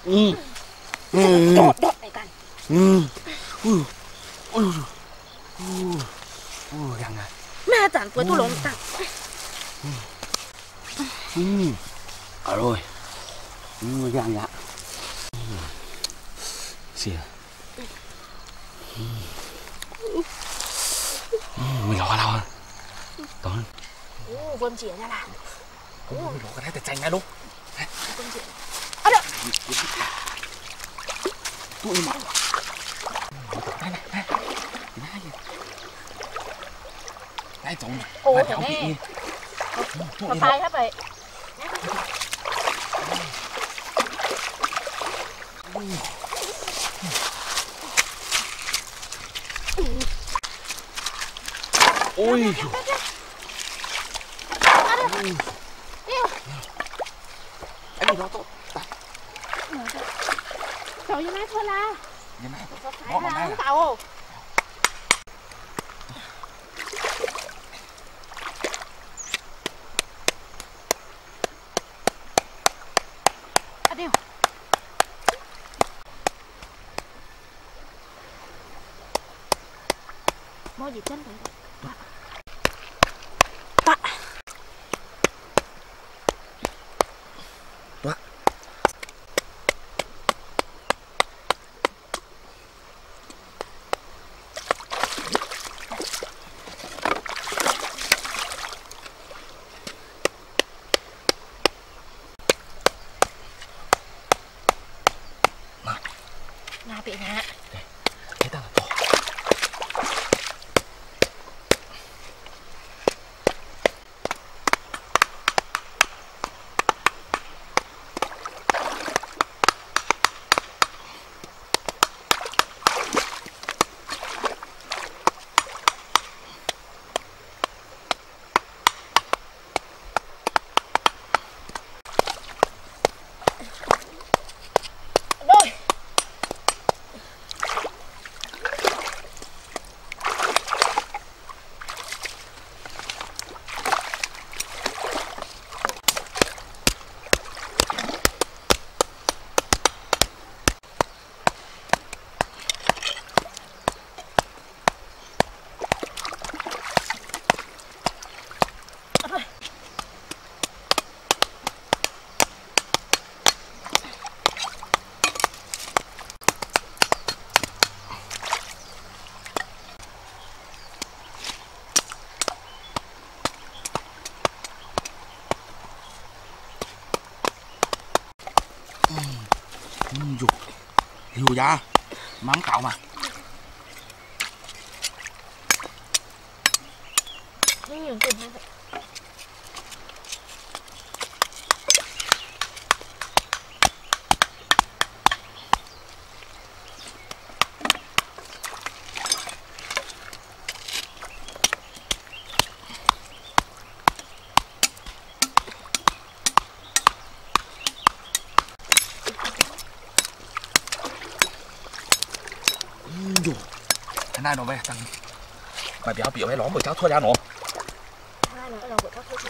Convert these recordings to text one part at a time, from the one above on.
Ừ. Đọt đọt này cần. Găng à. Mẹ tặng của tôi lộn tặng. Rồi. Găng ạ. Xìa. Mình lọ đâu à? Toàn. Vươn chĩa ra làm. Mình lọ cái đấy để tranh ra đúng. Vươn chĩa. À được. Tụi mình. Đây này. Đây trộn. Ồ thế nè. Mà phai hết vậy. Ôi. Anh đi đó tốt. Trời ơi, thôi la. Nhìn này. Phải là không tàu. À điều. Mua gì chân vậy? Tạ. Tạ. Nga bị ngã. Thế ta là to. Rồi. Dù ra mắm cậu mà. Nhiều tiền hay vậy. Thế này nó về thằng mày béo biểu hay lóm bởi cháu thua ra nó. Hai nữa là của các cô.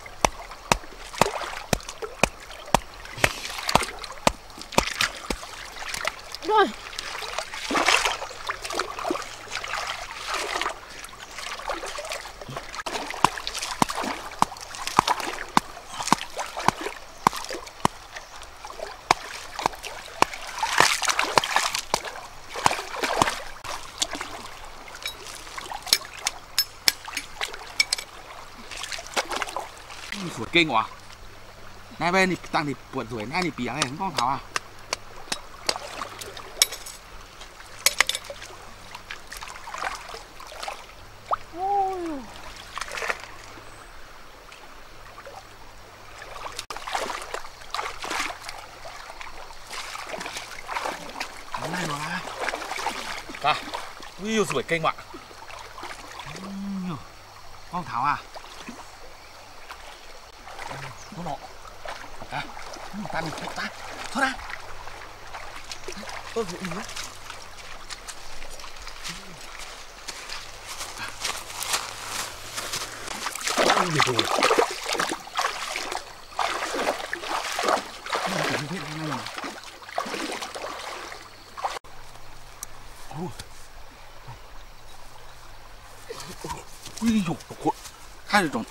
Rồi. Sủi kinh quá. Này bên thì tăng thì buồn rồi, này thì bìa này không con thảo à. Cái này nó là ta, ui sủi kinh ạ. Con thảo à. Nó nọ. À, ta đi ta. Thôi ra. Tôi vụ gì á. Ăn gì rồi. Nó chỉ biết ngay này. ui dồi ôi, hai rồi.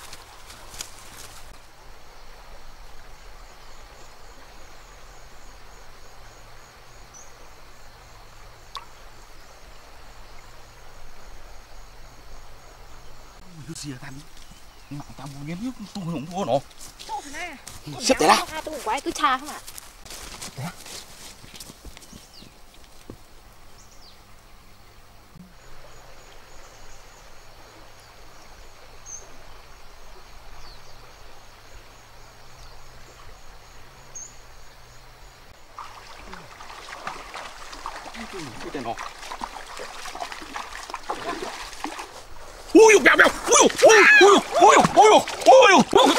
Cái gì à thanh? Nhưng mà tao muốn nhém tôi không thua nọ. Xếp để đó. Tôi quái cứ cha không ạ. Để đó. Cái tên nọ. Ui bèo bèo, ui ui ui ui ui ui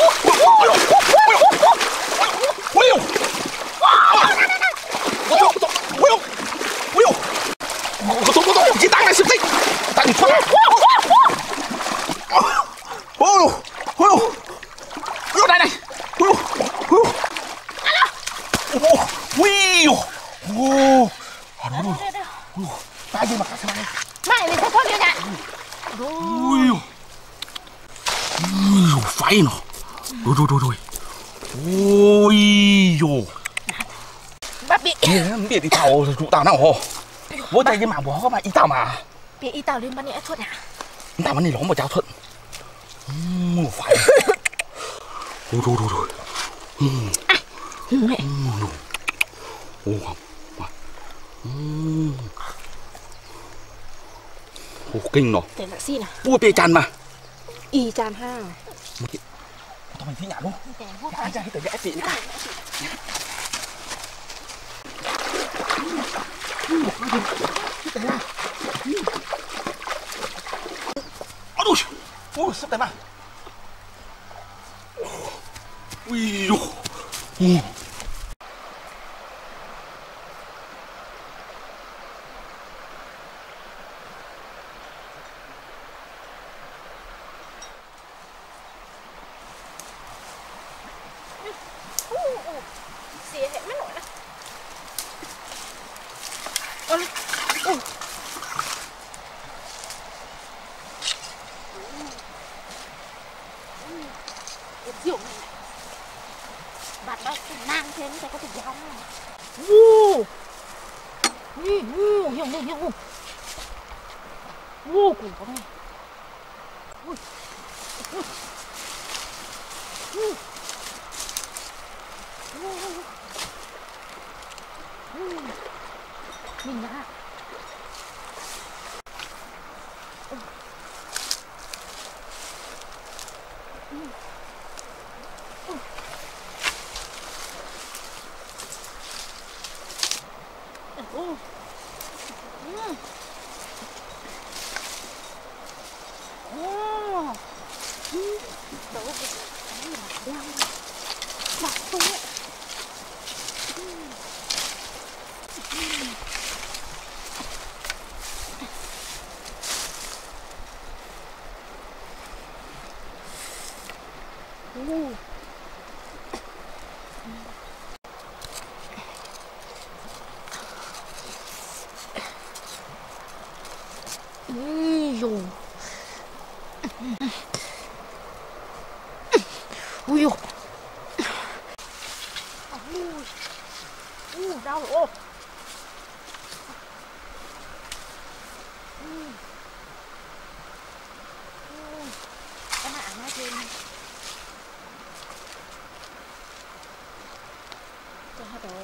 ui chị tăng này xịt xịt tăng thoát ui ui này này ui ui ui ui tay gì mà cắt này Mày thì không như này. ui phải nó rồi ôi dồi Bác bị biết đi tàu trụ tàu nào hò với tay cái mảng bỏ có mà y tàu mà bị y tàu lên bắn nhẹ thuận à? Y tàu bắn đi lóng mà cháo thuận phải rồi kinh nó để lại xin à? ui bê chăn mà Y chan ha. tao mình thấy nhả luôn anh ra cái tờ vẽ chị đi cả ôi sắp tới mà ui dồi Xì hết mất nổi đó. Rượu này này. Bạn đó mang thế nó có thể giao không? Hiểu. Củ có này. Mình đã ui dồi đau rồi. Cái mạng nó trên cho hết rồi.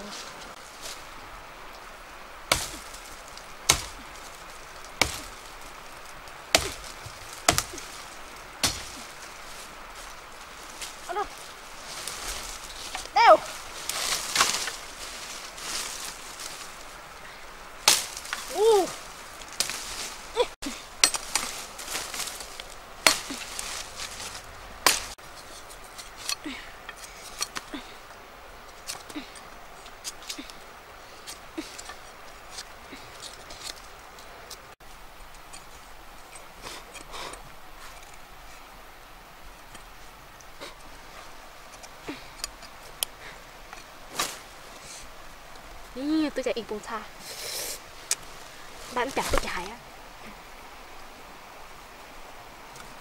Đều. Tôi chạy in bông xa bán chặt tôi chạy á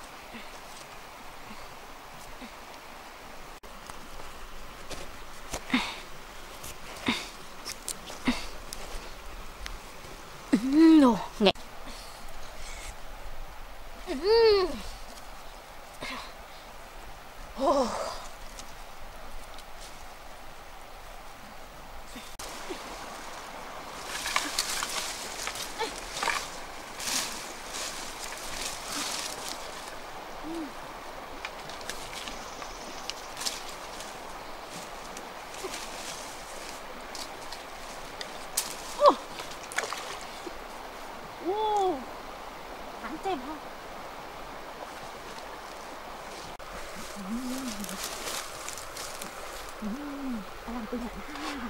làm tôi nhận ha.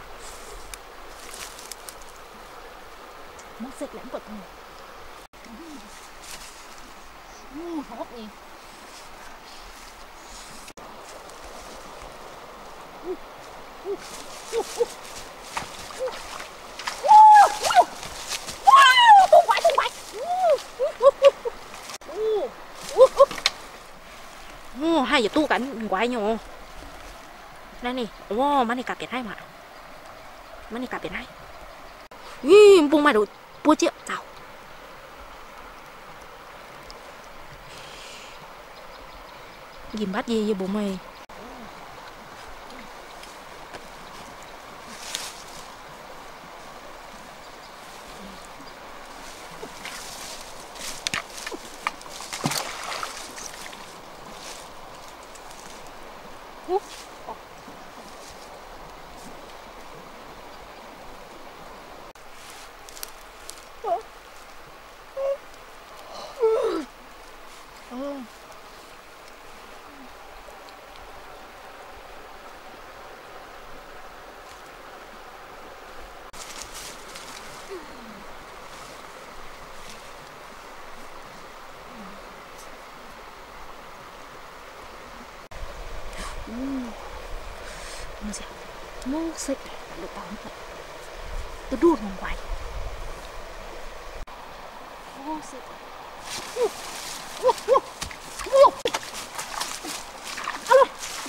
Nó xịt lắm cực này. Hốt nè. Hai giờ tu cảnh quái nhổ. Đây nè, wow, mana kapit hai mà. Mana kapit hai. Bung mày đồ bua chưa? Sao? Dìm bắt gì vậy bố mày? Mau xịt được tao không? Tôi đuổi ngoài ngoài. Mau xịt. Alo.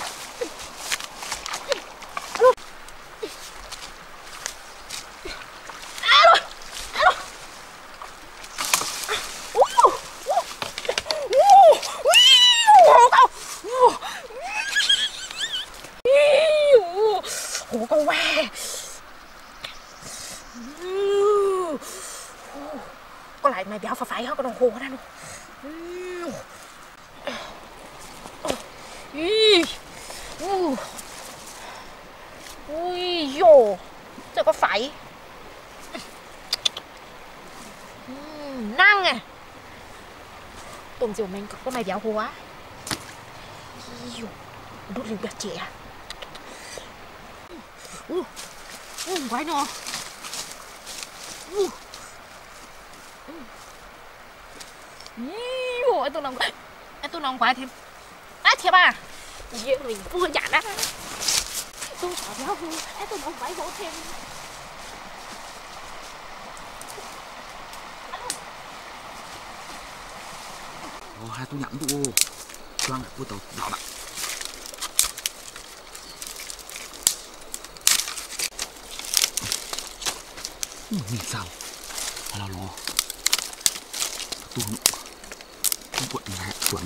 Ủa con qua. Có lại mày béo phải hết cái đồng hồ đó luôn. Ui dồ, sao có phải năng à. Tùng diều mình có mày béo quá. Đốt liều bẹt trẻ. Quái nó. Anh tôi nóng quái thêm. Thiệp à. Dễ mình vừa nhãn á. Tôi sợ béo hơn. Anh tôi nóng quái gỗ thêm. Hai tôi nhẫn tụ. Choang lại vô tàu đỏ bạn. Nhìn sao là lo tu không quậy nhà chuẩn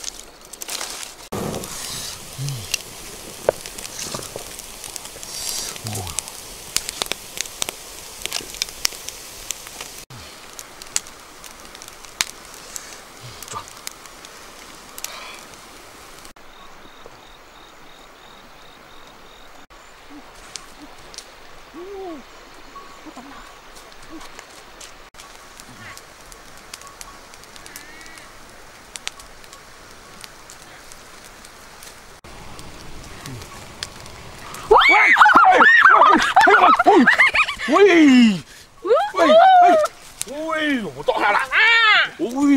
ui to là ui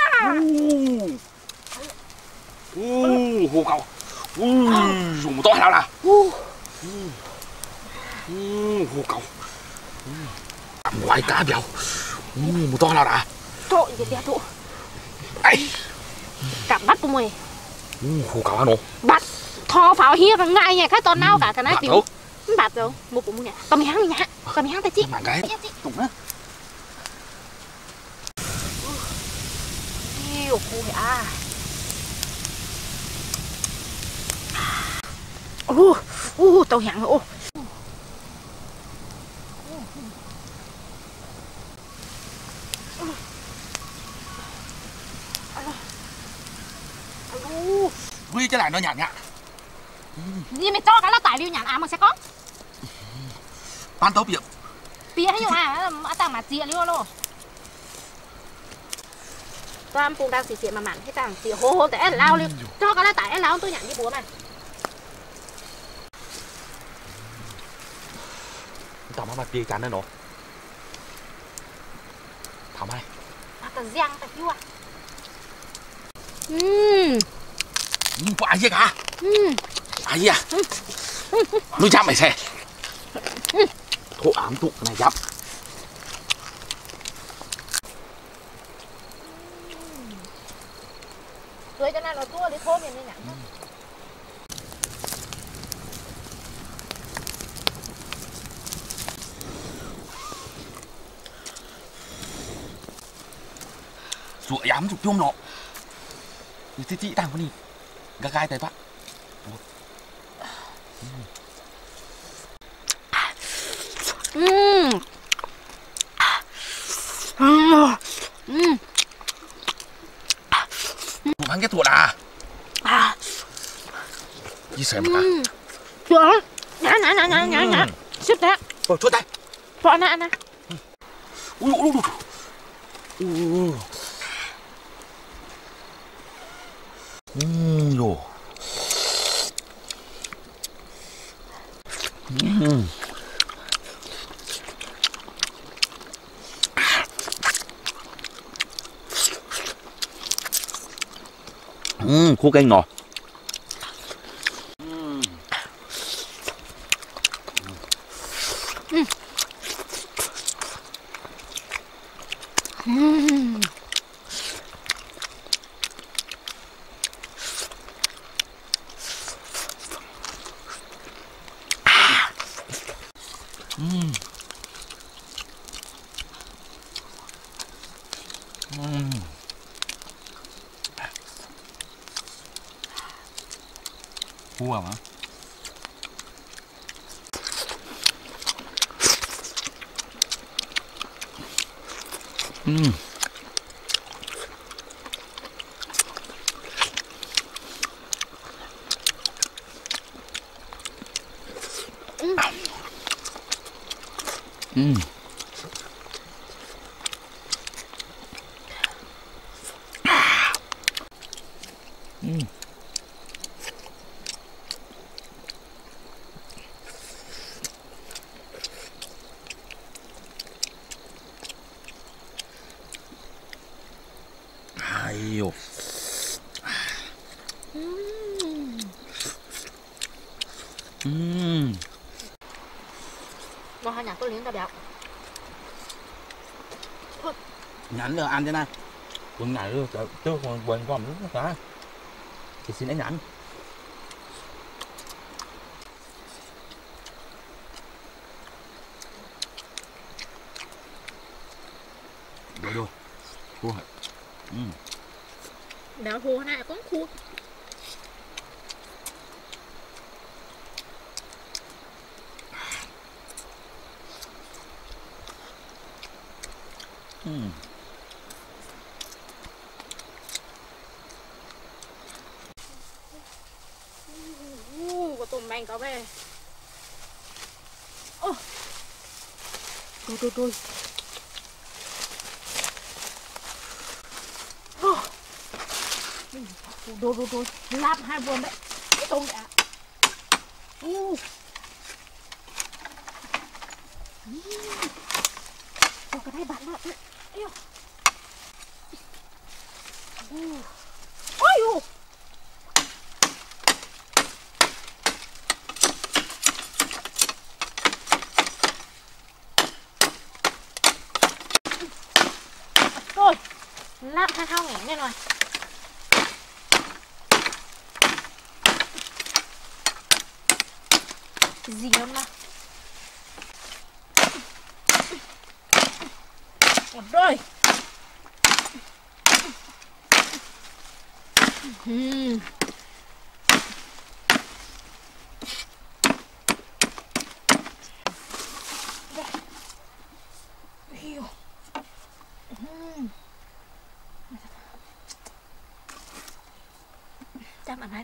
hồ cầu dùng to là hồ cầu ngoài cá béo một to là trội gì đẹp tụ ấy cảm bắt của mày hồ cầu ăn không bắt thò pháo hiếp ngay nhỉ cái tòn nào cả cái này thì bắt đâu một cũng nhỉ tao mày hăng nhỉ tao mày hăng tay chị mà cái tụng á yêu cô à tao hăng ô Huy cái này nó nhạt nhạt. Vì mày cho cái là tải liu nhạt mà sẽ có. Pan tấu bịa. Bịa hay tao mà chia liu luôn. Toàn phùng đang xì mà mặn hay tàng xì hô hô để lao liu. Cho cái là tải lao tôi nhặt như bố này. tao mà tia chán nữa nó thảo mai ta giang ta kêu à có ai gì cả ai gì à nuôi chăm mày xe thổ ám tụ này dám rồi cho nên là tua đi thô miền này nhỉ sủa ám chụp chung nó thì chị tàng con đi gà gai tay bác một hàng cái tuột đi xem mà chưa nhá xếp đấy chốt tay bỏ nè nè ui rồi khô canh ngọt cua hả? Ayo. Nó hai nhà tôi liếng tao béo Nhắn rồi ăn thế này quần này luôn tôi còn quần còn lúc đó thì xin anh nhắn rồi cua béo thua này cũng khua của tụi mình có về rồi rồi lạp hai buồn đấy cái tôm đã cái này bạn ạ ôi rồi lạp hai thao nghẽn đây rồi gì lắm nào rồi chăm ăn đấy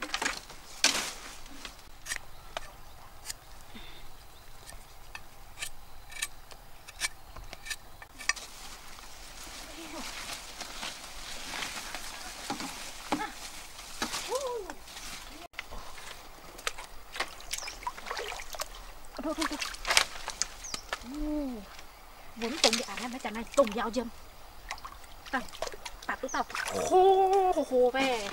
thôi Vốn tùng đi này mấy chả này tùng dao dâm. Tạt tụi tao khô về.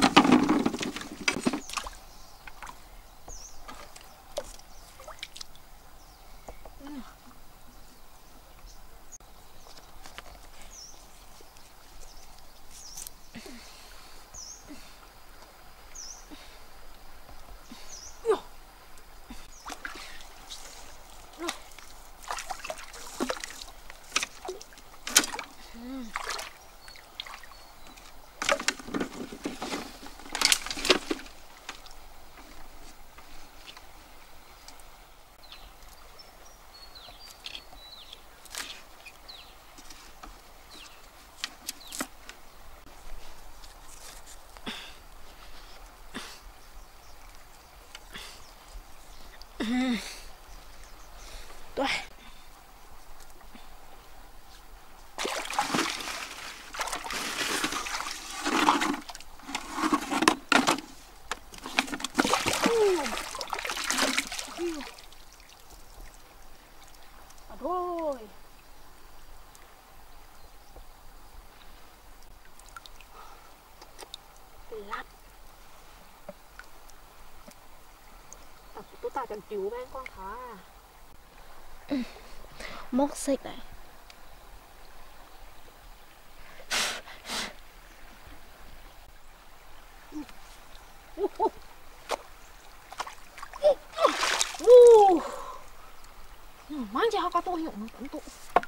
Tôi thôi lắm tôi tạo chẳng chịu bên con thỏ à. Mốc xích này. Mang cho có tôi hiểu nó tụ.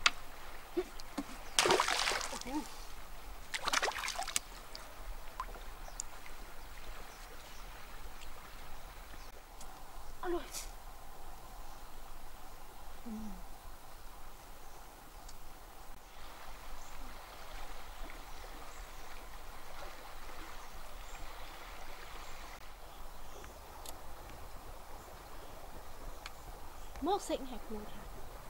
Alo. Mốc xịn hay cùi hả?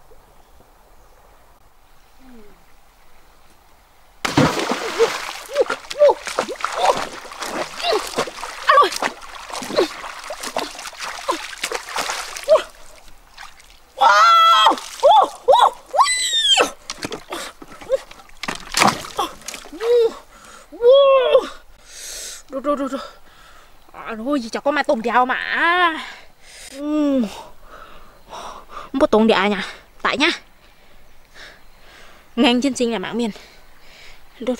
Rồi. Thôi gì chẳng có mà tùng đèo mà. Không có tùng đèo nha. Tại nhá. Ngành chân sinh là mạng miền. Rồi.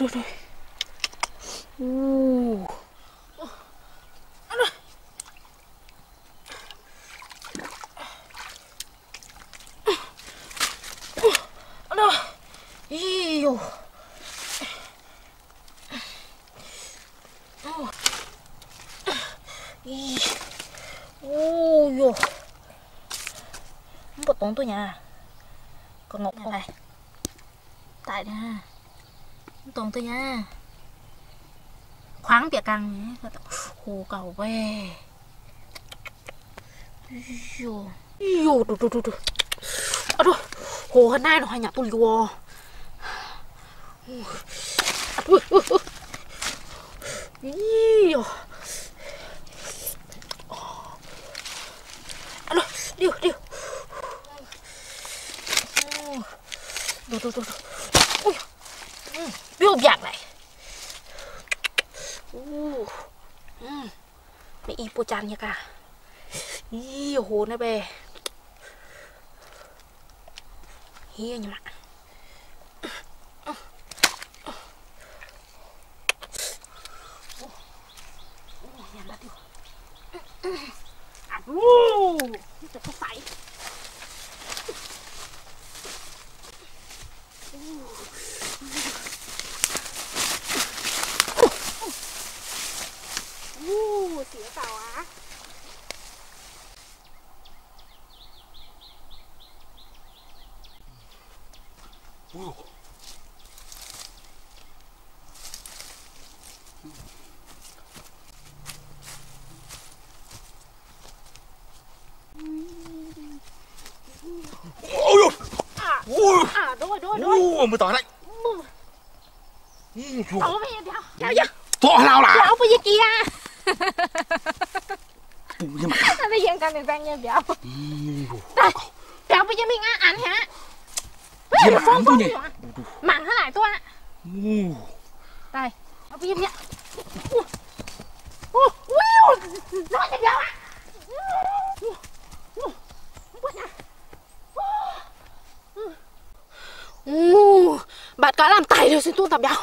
Không có tốn tôi nhà. Còn ngọc này. Tại nha. Không tốn tôi nha. Khoáng tiệc căng nhé. Hồ cầu về. Rồi. Hồ hôm nay nó hay nhà tôi lùa. Điêu. Rồi. Ui. Biêu bạc này. Mẹ y po chan nha cả. Hồ này bè. Hia nhỉ mà. Nhàn đã tiêu. Nó có phải. Xỉa tàu á. Ôi, mới tỏi đấy. Tao bây giờ đéo chứ. Tỏ nào là. Đéo bây giờ kia. Nhưng mà bây giờ cần được răng nha béo. Đéo bây giờ mình ăn hả? Thiên ám tôi nhỉ. Mạng thế này tôi ạ. Ui. Đây, nó viêm nhá. Nó thế nào ạ? Bạn cá làm tay rồi xin tu tập béo.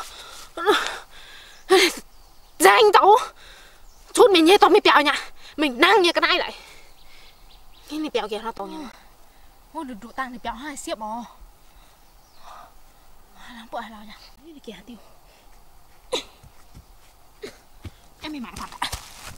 Ra anh cháu. Chút mình nhé tao mới béo nha. Mình năng như cái này lại. Cái này béo kìa nó to nha. Ôi được đủ tăng thì béo hai xiếp bò. Lắm bữa nào nha. Cái kìa tiêu. Em bị mặn thật ạ.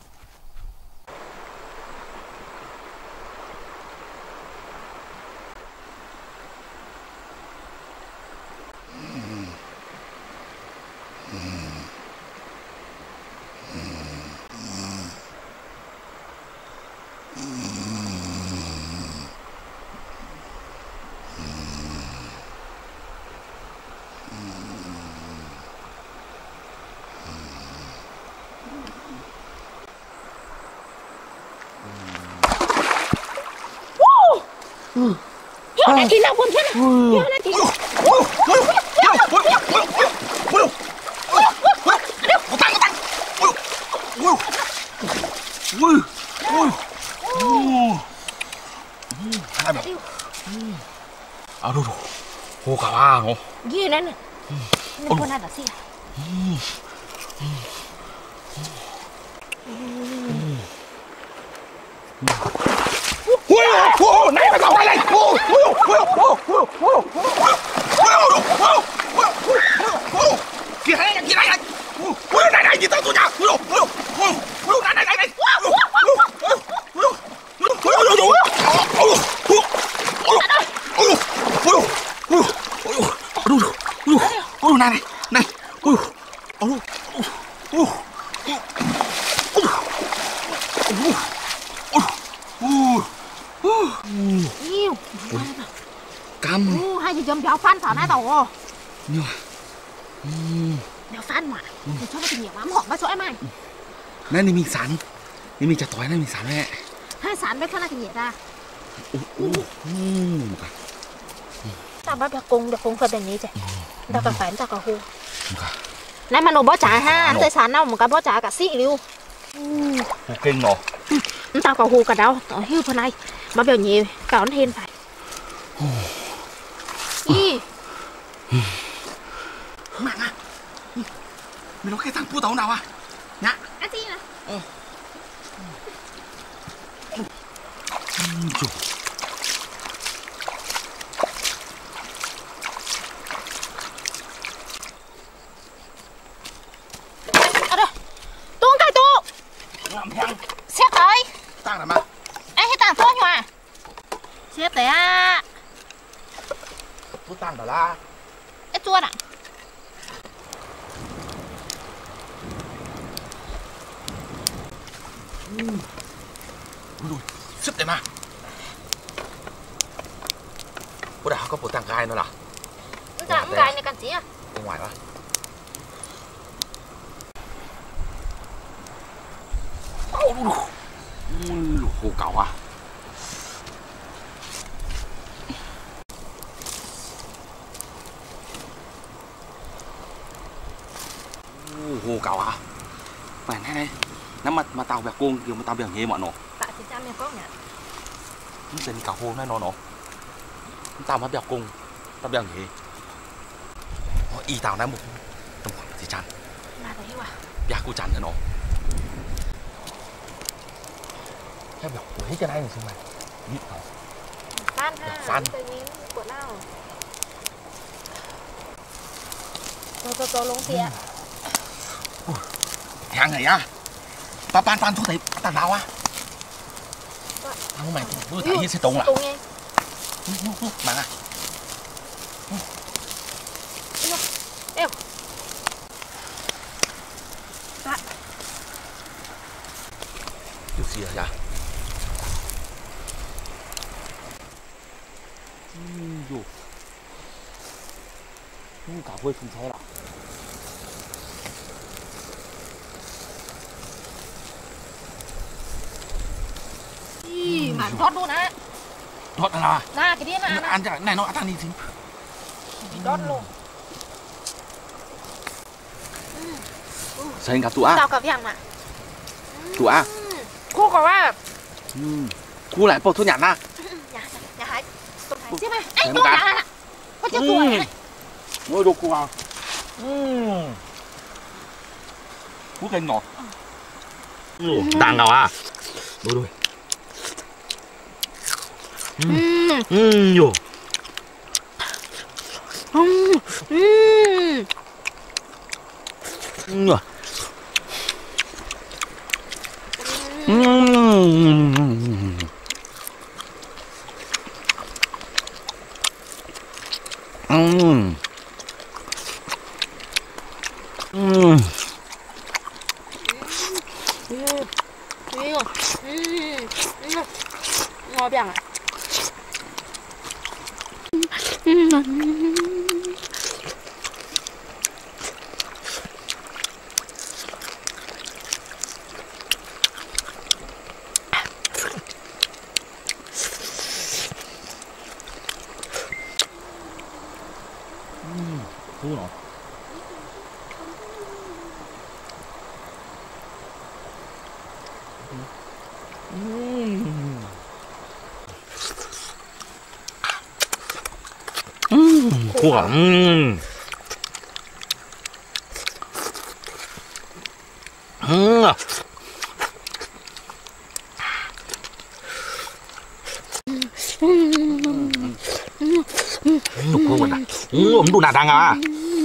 Hiểu là thì nào con thế nào? Hiểu là thì 아로로 호가와 너. gì này nè. Nên con này là gì? 오, 나이가 나와 나이. kia này kia này. Ôi này này gì tao tụi nhà. Ôi này này này. Ôi này này này. Nhiều. Cam. Hai chị chấm béo phan thả nãy tàu. Nhiều. Béo phan mà. Thì cho nó kinh nghiệm lắm họ bắt chỗ em ai. Này mình sẵn.นี่มีจะต่อยนะมีสารแม่ให้สารไม่ค่อยน่ากินเหรอตาบ้าแบบกงphảiแบบนี้จ้ะตากระแฟนตากระหูนั่นมันโอบอจ่าฮะแต่สารเน่าเหมือนกับบอจ่ากับซีริวหูเก่งเนาะตากระหูกับเราต่อหิ้วพนัยมาแบบนี้ก่อนเทนไป mạng à mày nói cái thằng pu tàu nào à nhá anh gì nè ở đây tuôn cái tu làm thang xét tới tăng làm à anh hãy tăng thôi nhòa xét tới à tu tăng đó là cái chua nè ui sức đấy mà bữa nào có bộ tăng gai nữa là tăng gai này cần gì à bên ngoài đó hồ cẩu à hồ cẩu à phải này này nó mà tàu bẹt cuông kiểu mà tàu bẹt nhẹ mọi nổ tại thì cha mẹ có nhỉ nó tên cẩu hồ này nó tàu mà bẹt cuông tàu bẹt nhẹ y tàu này một khoảng thì chăn là thấy à bẹt cu chăn nó cái bẹt lấy cái này này xem mày nhịn không phan ha phan của nào tôi lông tiệt hàng này à pan thu thấy tàn nào à không mày tôi thấy như xe tùng à mà à eo điều gì à cả quê không thấy đâu mà thoát luôn á thoát là ra cái đĩa mà ăn chả này nó ăn đi chứ đót luôn. Sao gặp tụi á? Tao cả vàng mà. Tụi á. Cô có à? Cô lại bỏ thuốc nhạt à? Nhà Hải. Tụi Hải xếp à? Anh tôi nhà à? Có chưa tuổi này? Ngồi đồ cô à? Cú cây ngọt. Đàn nào à? Đôi đôi. Nhiều. Ngon bèng à? Thú nó. Khô à? Khô quá. Đủ nạt đang à?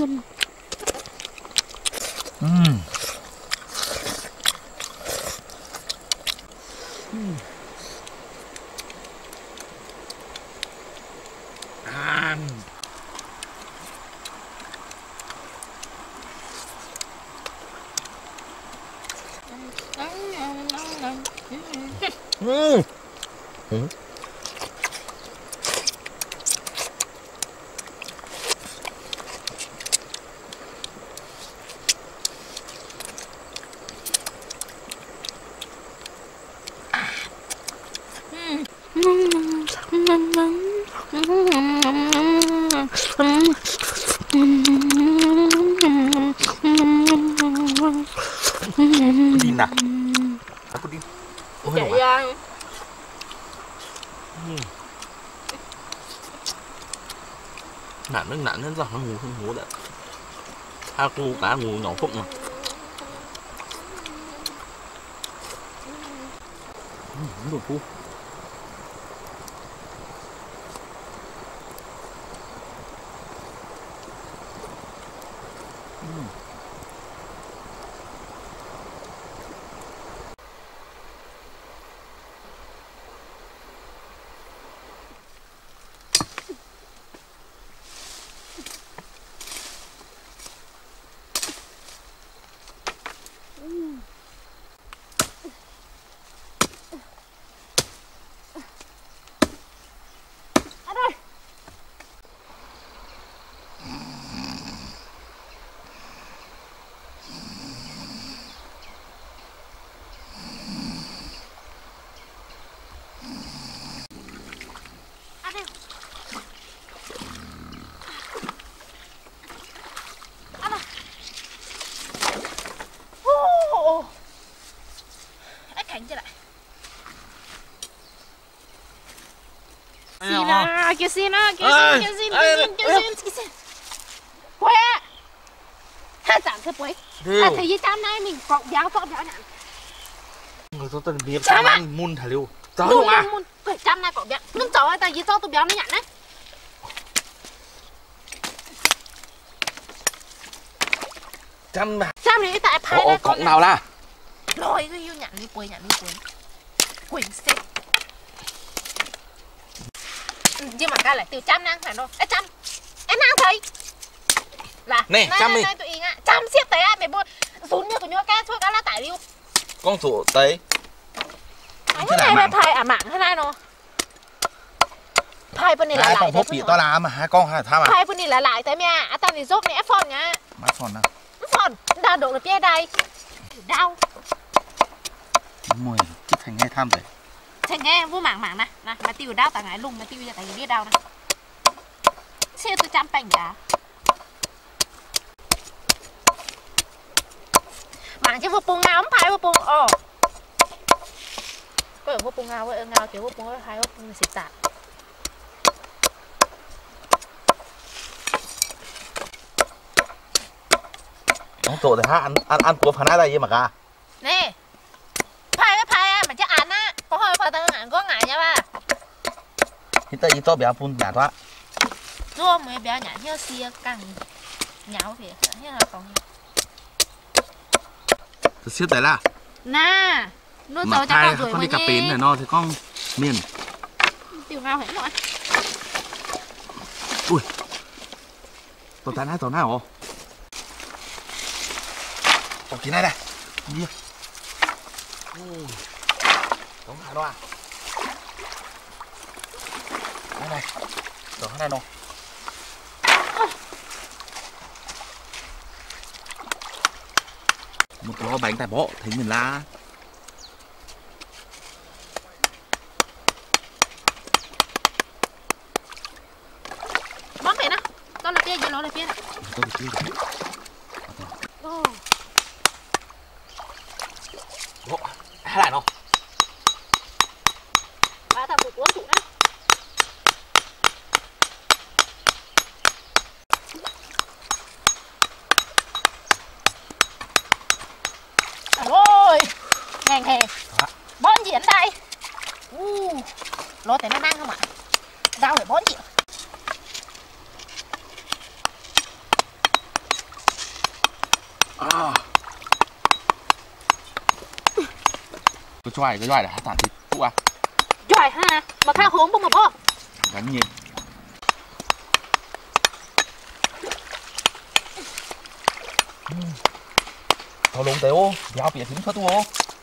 Pudin à? Hả pudin? Chạy ăn. Nạn nó giọt nó ngủ đấy. Hai cô cá ngủ nhỏ phụng mà. Đồ phu. Kìa xin á, kìa xin. Quê á. Hai giảm thế quê. À thấy gì chăm này mình cọng béo nhỉ. Người tôi tên biết chăm ăn mun thả liu. Cháu không à? Quê chăm này cọng béo. Ngân cháu ai ta gì cho tôi béo nó nhận đấy. Chăm mà. Chăm này tại phai đây cọng nào là? Rồi cái yêu nhận đi quê. Quỳnh xếp. Nhưng mà cái lại từ chăm năng phải đâu. Ê chăm. Em năng thấy. Là nè chăm đi. Tụi ý ạ. Chăm xiết tới mày bôi. Rún như của nhớ cái thuốc cá lá tải liu. Con số tới. Thế này là phai à mạng thế này nó. Phai bên này là lại. Hai con bị to là mà hai con hai tham à? Phai bên này là lại tới mẹ. À tao thì dốt này ép phòn nhá. Má phòn nào? Phòn. Đau độ là phía đây. Đau. Mùi thành nghe tham rồi. Thành nghe vô mảng này. Nè, mà tiêu đau tao ngại lùng mà tiêu ra tại vì biết đau này. xe tôi chăm bánh à bạn chứ vô bùng ngao không phải vô bùng có ở vô bùng ngao với ngao kiểu vô bùng hai vô bùng xịt tạt Ông chỗ thì ha ăn của phần ai đây vậy mà cả nè phai với phai à mà chắc ăn á có hơi phai tao ăn có ngại nha ba hiện tại to béo phun nhạt quá rồi mới béo nhạt như xia căng nháo việc như là còn siết đấy là nè nó mà cho hai con con đi cà pến này nó thì con miền tiểu ngao hết rồi ui tổ nào trong cái này này đi đóng hai nó à đây này đóng hai nó một ló bánh tại bộ thấy mình la bón vậy nè con là kia giờ nó là kia tôi bị chưa bộ hai lại nó ba thằng phụ cuốn chủ nè ôi ngàn hè bón gì ở đây lo tiền nó năng không ạ rau phải bón gì cái choài để tản thịt phụ à giỏi ha mà khao hướng bông mà bó gắn nhịp thao lông tế ô béo bịa thính phất ô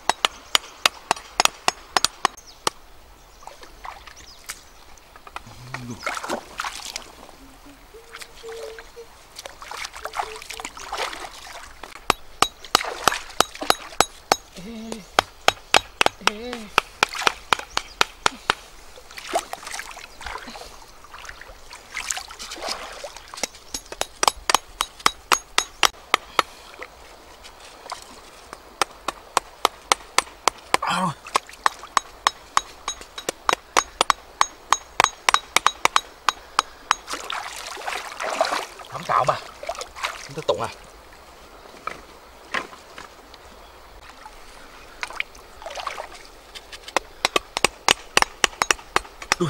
thắm chảo mà không thể tổng à ui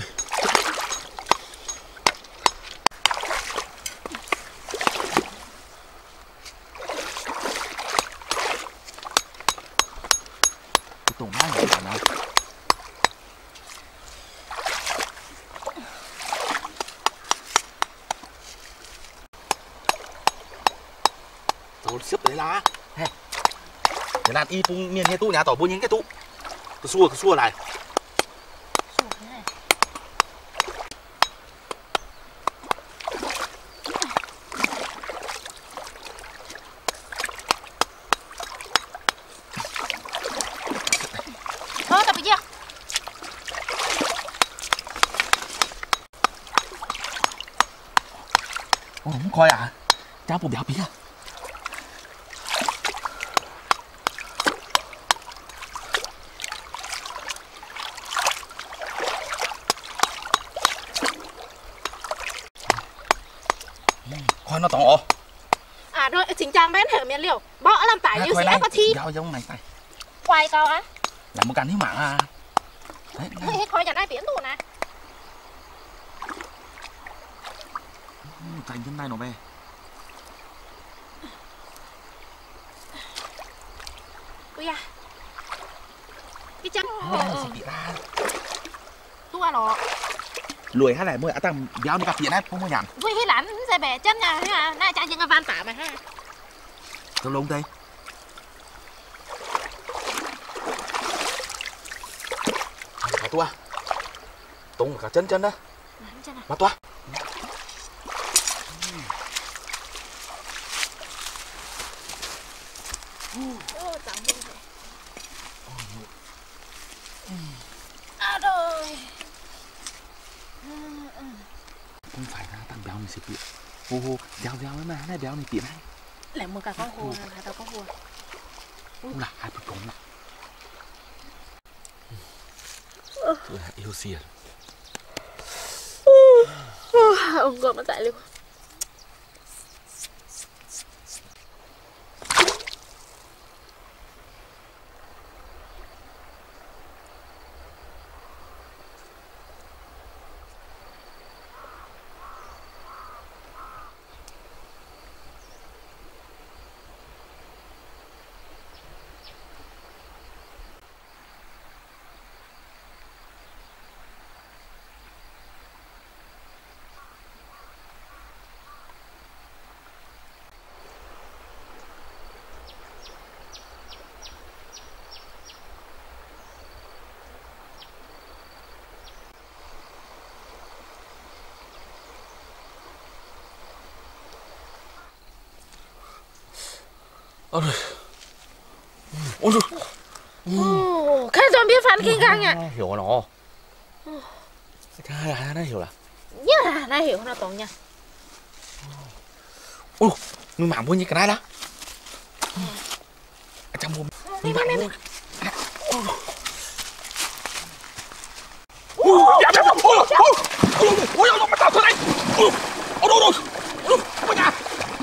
cái tổng hai người nào xếp đấy là hey. Để làm y pung miền hay tu nhà tỏ bún những cái tu cái xua này thôi tập gì không coi à cháu bộ béo bí à khoai nó to à rồi chính trang bên hở miền liều bỏ làm tải như sẽ có thi giao giống này tay quay cao á là một cành hiếu mạng à đấy hết khỏi nhà đây biển tụ nè cành trên này nó về ui à cái chân bị ra tua nó lùi hai này mới đã tăng béo đi cà phê đấy không có nhàn vui hết lắm dây bẻ chân nha ha nãy cha chân cái van tả mà ha tao lông đây cả tua tung cả chân đó mà tua à rồi không phải là tăng béo mình sẽ bị ô béo béo mà này béo này bị này lại một cả con hồ là tao có hồ không là hai con này tôi là yêu xiên ông gọi mà tại luôn ôi ôi khai dọn biết phản kinh gang nhỉ hiểu nó cái là nó hiểu là nhá nó hiểu nó tổng nha ôi nuôi mảng mua như cái này đó trong mồm nuôi mảng luôn ôi mà tao thế này ôi nhà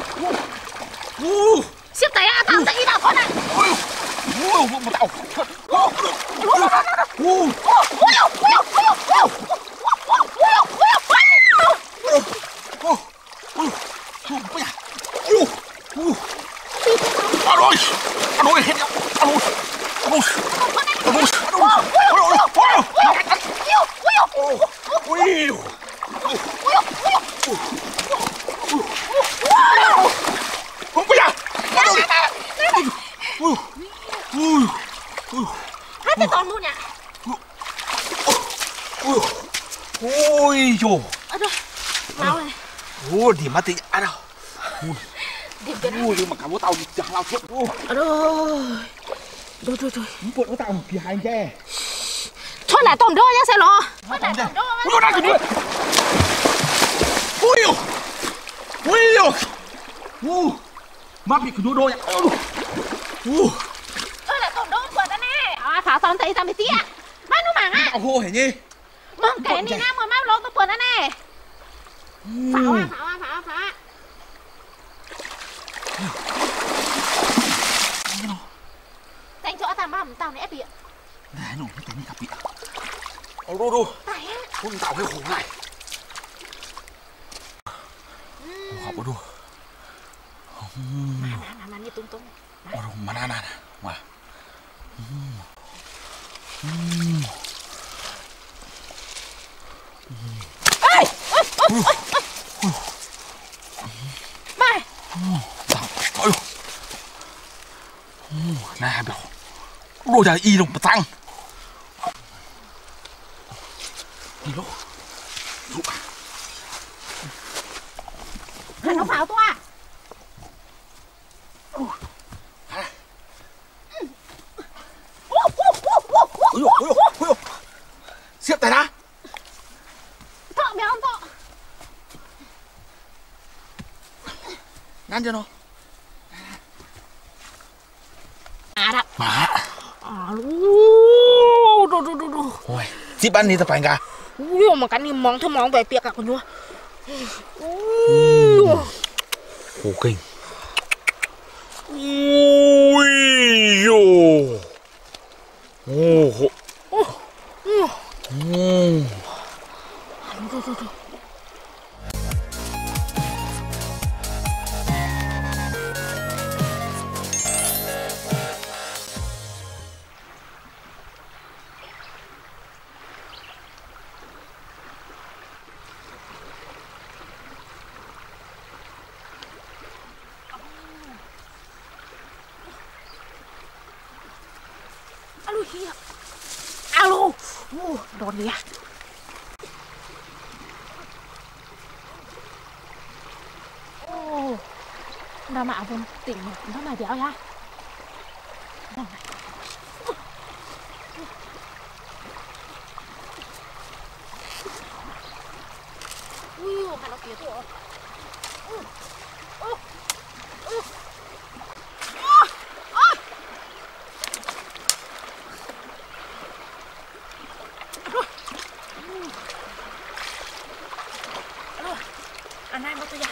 siết tay à tao tay nào con này mà tao ôi hết không có gì hai tay toàn luôn nhỉ ôi dồi ở đây nào này ôi điểm mà tí à đâu điểm cái ôi nhưng mà cả bố tao chẳng lao chết ở đây rồi bố tao kỳ hai che thôi lại tổng đôi nhá xe lo ôi đang cái ôi má bị cái đôi nhá thôi lại tổng đôi quần này à phá xong thấy sao mày tía má nó mảng á tao hô hả nhỉ mong cái này nam mà má lố tôi quần này phá dành chỗ tao mà tao này ép bị này nó cái này gặp bị đu tại á con tao cái khổ này học đu mà như tung mà nè mà ê mày ôi này bảo đôi giờ y đồng tăng đi lỗ nó pháo tôi à ôi siết tay đã thợ béo không thợ ngăn cho nó đó mà đồ ôi chip ăn đi tập phải cả ui mà cái này món thơm món về tiệc à con nhua hồ kinh ui dồi alo kia alo đòn đi à nó mà vùng tỉnh nó mày béo nha nó này ui phải nó kia thôi. Anh em tôi ra.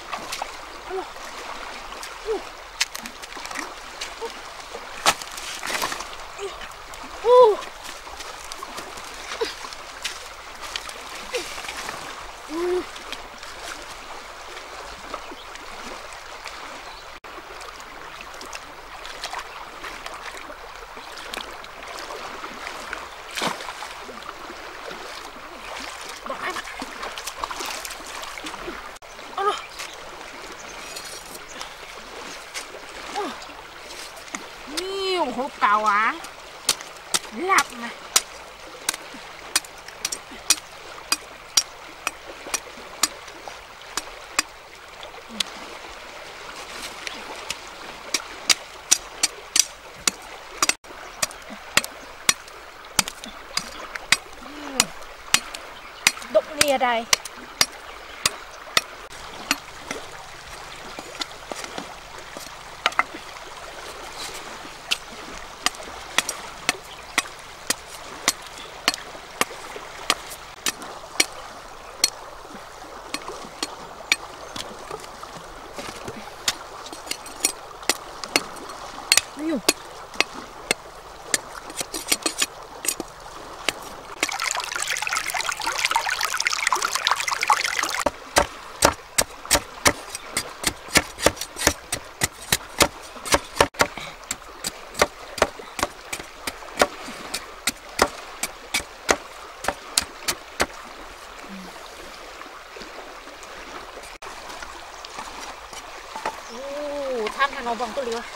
Hộp cào á lặp này đụng đi ở đây. Tham hàng ngầu vòng tôi liều.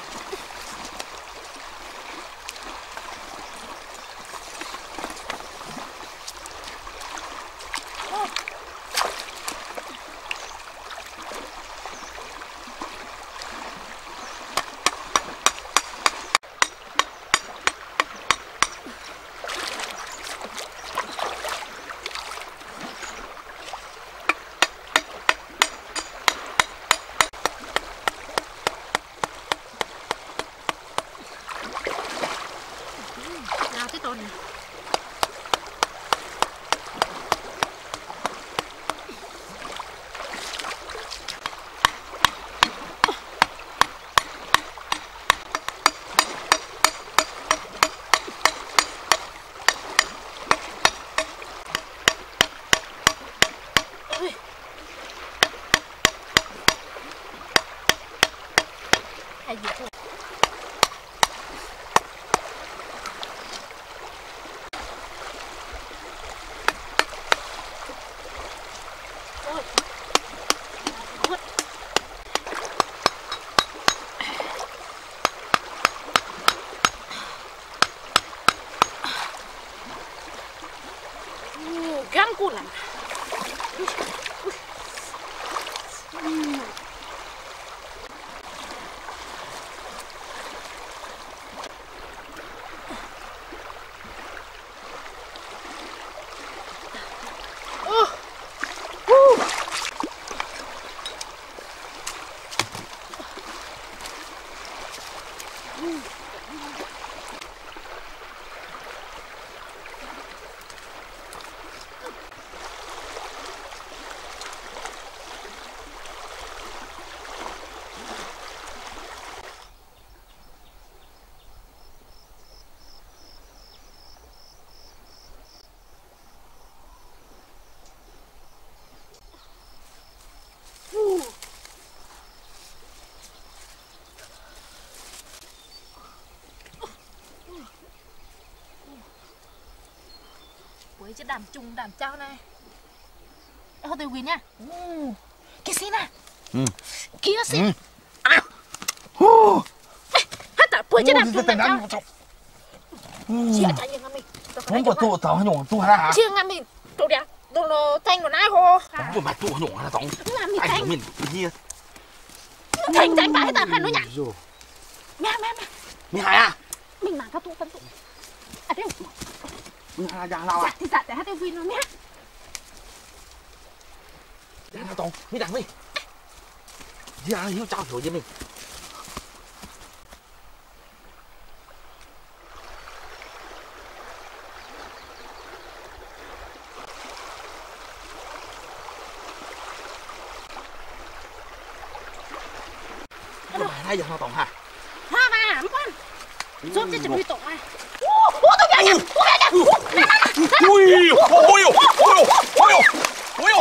Hay gì thôi. Ôi. Ôi. Gan cuốn lắm. Với chứ đàm trùng đàm trao này. Thôi tôi Win nha. Kia xin à. Kia xin. Hát ta với chứ đàm trùng đàm trao. Chia trả nhiều ngắm mình. Không có tụ tao nhổ tụ hả? Chia ngắm mình. Tụ đẹp. Tụ nó thanh nó nái hồ. Tao mà tụ nhổ hả tao? Ngắm mình thanh. Mình kia. Thanh thanh phải ta hắn nó nhả. Mẹ. Mẹ à? Mình mà tao tụ phân tụ. À đây. Mình là giang nào à? Dạ thì dạ để hát tôi Win nó mẹ. Nào Tòng, mi đằng mi. Dạ, hiếu trao rồi với mình. Cái bài này giờ nào Tòng hả? Hoa mà, không quan. Giúp cho chuẩn bị tổng này. Tôi về nhà. Ui, ôi, ôi, ôi, ôi,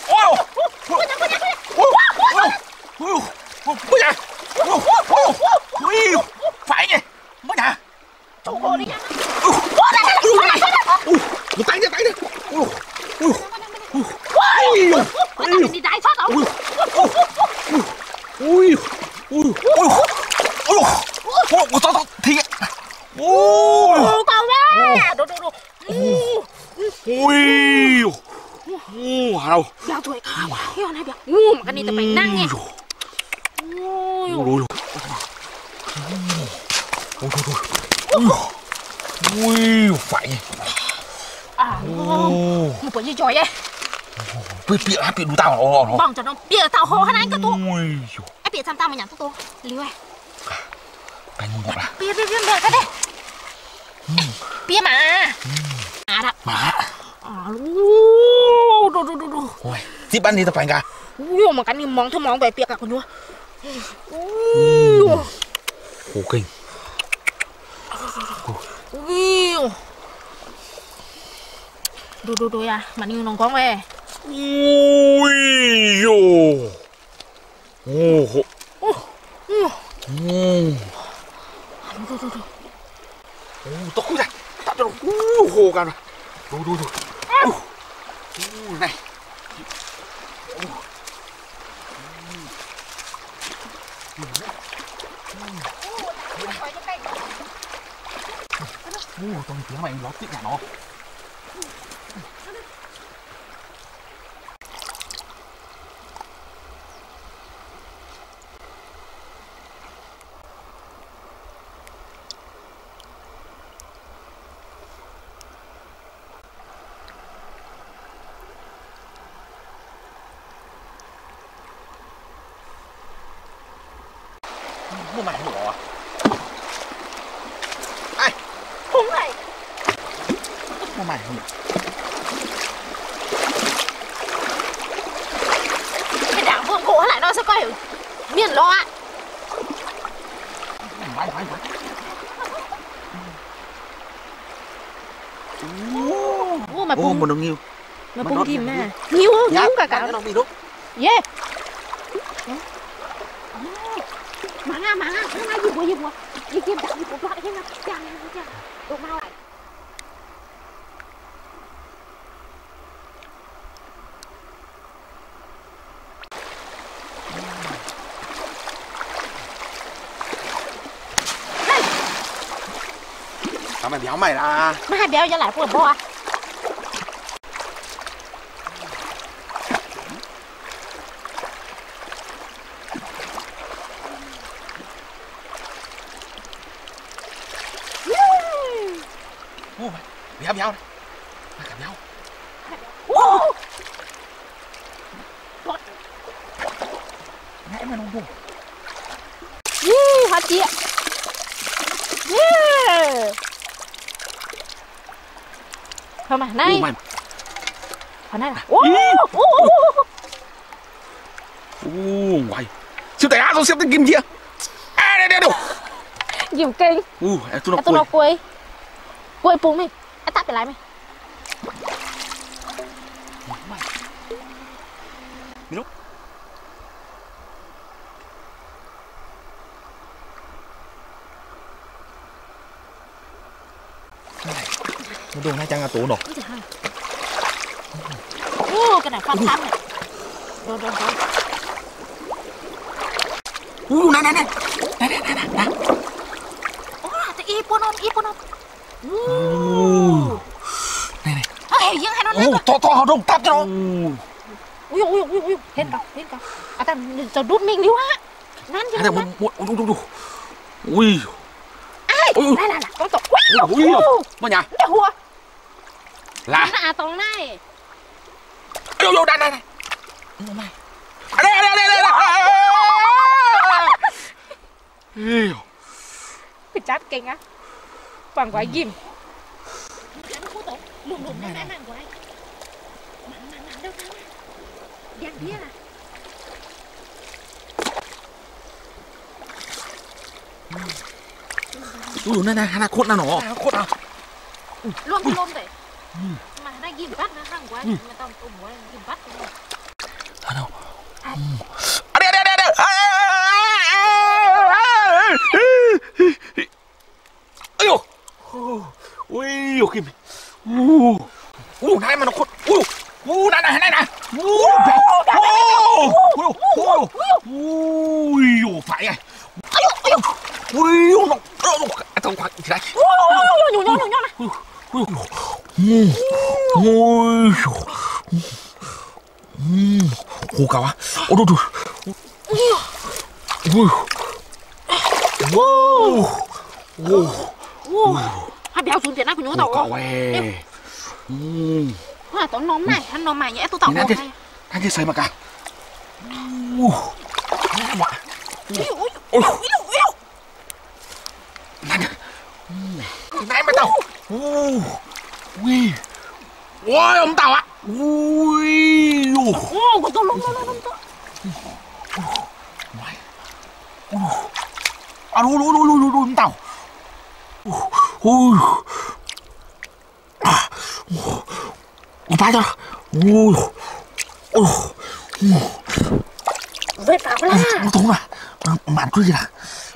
ôi, phải nhỉ, mới nè. Chủ hồ đi nha. Một tay đi. Ui, đi đái thoát không? Ui, to thiệt. Ui, con bé. Đồ. Ui, đâu? Béo tuổi khá quá, heo này béo. Mà cái này tập phải năng nghe. Ui, phải. Một bữa gì trời ấy. Bịa đủ tao rồi. Bằng cho nó bịa tao hồ hết anh cơ tu. Ui, Ai bịa làm tao mà nhắn tu. Liu ơi. cái ngon à? Bịa cái đấy. Bịa mà. Đó. Mà. Đồ. Ôi, tiếp ăn đi tập phải cả. Ui, mà cái này món thơm món về bịa cả con nhua. Khổ kinh. Đồ à, mà như nó con về. Ui dồ. Đồ. Tao khui ra. Tao cho nó khô cả rồi. Đồ. Này. Con tiếng mày nó tiếc nhà nó. Mua mày không bỏ à? Ai? Không này. Mua mày không bỏ? Cái đảo vương cổ lại nó sẽ coi hiểu miền lo ạ. Mày. Mà bung. Một đồng nhiêu? Mà bung kim mà. Nhiều cả. Nó bị đốt. Yeah. Mang gì bùa. Đi kiếm đảo gì bùa lại thế nào. Chàng. Đồ mau lại. Sao mày béo mày là? Mà hai béo ra lại của bò à? Béo này. Mày cả béo. Nãy mà nó buồn. Hóa chị ạ. Thôi mà, này. Hồi này là. Ngoài. Siêu tẻ rồi xem cái kim kia. Đây. Dìm kinh. Tôi nó quay. Quay bùng mày. Anh tắt lại mày. Nó đồ này chẳng là tủ nổ. Cái này khoan thăm này. Đồ. Này. Ít buồn không? Này. Hiểu dương hay nó nè. To đông tắp cho nó. Ui. Hết cả. À ta cho đút mình đi quá. Năn cho nó. Ui. Ai? Này. Con tổ. Ui. Mà nhà. Để hùa. Là. À tông này. Đây. mày à đây cái chát kinh á bằng quái dìm lùm nè mang quái mang đâu đen bia à nè hana cốt nào nó cốt nào luôn đấy mà đây dìm bắt nó hàng quái người ta tôm quái dìm bắt nào ayo ui kim này mà nó cốt này ui phải này ui nó tao khoan thì đấy nhổ hồ cao á ôi hai béo xuống tiền á của nhớ tàu cậu tao nó mày nhẽ tôi tàu anh chưa xây mà cả này mà tao ui ôi ông tao ạ ui của tôi lông à đu tao ui phá cho với pháo la nó tốn à màn cái gì à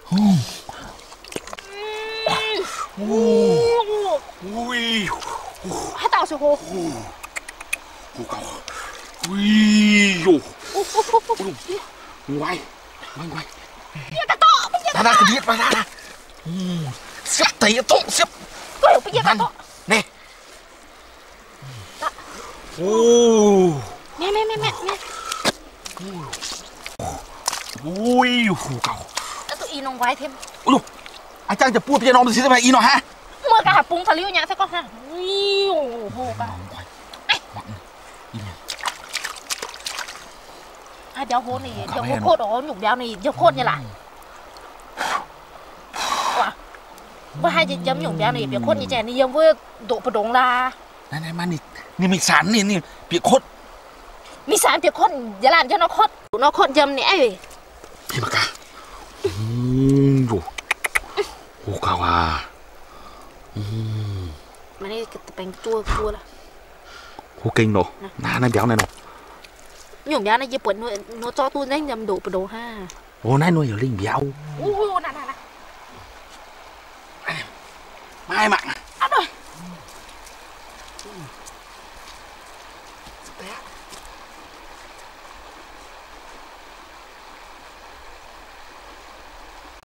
ui hai tao sẽ hồ hồ cầu ui ngoài ra cái điện vào ra xếp thấy tốt xếp nè mẹ ui hồ cầu tôi in ông quái thêm anh Trang chụp pua nó xin phải in nó ha mua cả hạt bún thà liu nhá sẽ con ha hồ cả hai béo hố này béo hố cốt đó nhục béo này béo cốt như là với hai chấm nhục béo này béo cốt như chè này giống với độ bờ đống là này màนี่มีสารนี่เปียกคดมีสารเปียกคดอย่าหลานจะnóคดยำเนี่ยพี่มากะอยู่โอ้กาวามานี่จะเป็นจั่วละโอ้เก่งเนาะน้าเบี้ยวnàyเนาะ nhổm béo nàyญี่ปุ่นnó cho tôi đánh nhầm độ bờ đồ ha โอ้นายหน่วยอยู่ลิงเบี้ยว nè ไม่มั่ง